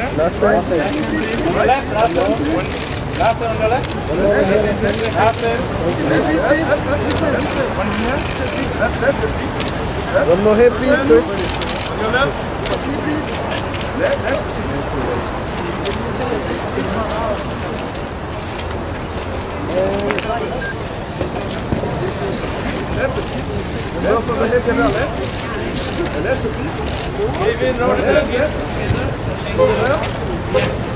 Last side. On the left, last one. Last one on the left. Last one. One more hip, please, quick. On your left. Left. Wel van de hip en wel, hè? En left, please. Even in order.